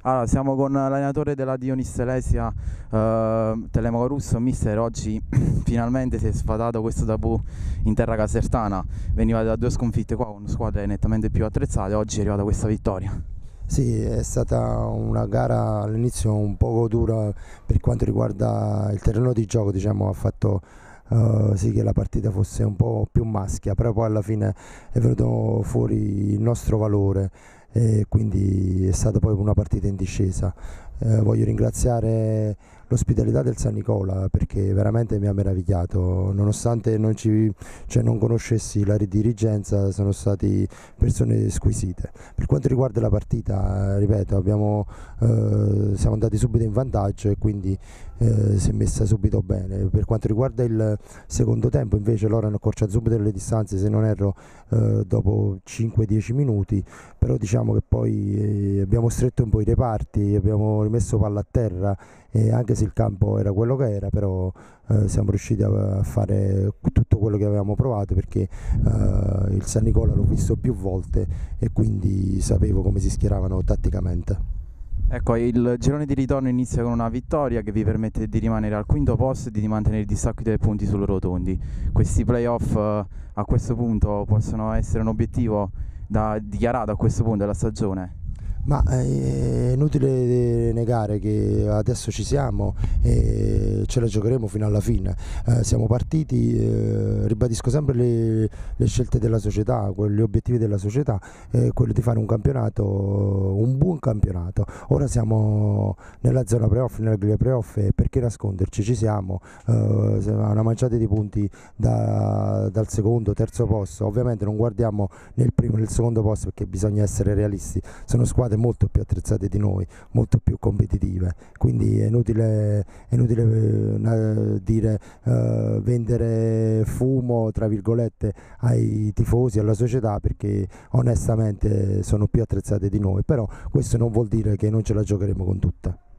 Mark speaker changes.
Speaker 1: Allora, siamo con l'allenatore della Dionis Telesia, Telemaco Russo. Mister, oggi finalmente si è sfatato questo tabù in terra casertana. Venivate da due sconfitte qua con squadre nettamente più attrezzate, oggi è arrivata questa vittoria.
Speaker 2: Sì, è stata una gara all'inizio un poco dura per quanto riguarda il terreno di gioco, diciamo, ha fatto sì che la partita fosse un po' più maschia, però poi alla fine è venuto fuori il nostro valore e quindi è stata poi una partita in discesa. Voglio ringraziare l'ospitalità del San Nicola perché veramente mi ha meravigliato, nonostante non conoscessi la dirigenza, sono stati persone squisite. Per quanto riguarda la partita, ripeto, siamo andati subito in vantaggio e quindi si è messa subito bene. Per quanto riguarda il secondo tempo, invece, loro hanno accorciato subito le distanze, se non erro, dopo 5-10 minuti, però diciamo che poi abbiamo stretto un po' i reparti, abbiamo rimesso palla a terra e anche se il campo era quello che era, però siamo riusciti a fare tutto quello che avevamo provato perché il San Nicola l'ho visto più volte e quindi sapevo come si schieravano tatticamente.
Speaker 1: Ecco, il girone di ritorno inizia con una vittoria che vi permette di rimanere al quinto posto e di mantenere il distacco dei punti sul rotondi. Questi playoff a questo punto possono essere un obiettivo da dichiarato a questo punto della stagione.
Speaker 2: Ma è inutile negare che adesso ci siamo e ce la giocheremo fino alla fine. Siamo partiti, ribadisco sempre le scelte della società, gli obiettivi della società, quello di fare un campionato, un buon campionato. Ora siamo nella zona playoff, nella griglia playoff e perché nasconderci? Ci siamo, una manciata di punti dal secondo, terzo posto. Ovviamente non guardiamo nel primo e nel secondo posto perché bisogna essere realisti, sono squadre molto più attrezzate di noi, molto più competitive, quindi è inutile dire vendere fumo tra virgolette ai tifosi, alla società, perché onestamente sono più attrezzate di noi, però questo non vuol dire che non ce la giocheremo con tutta.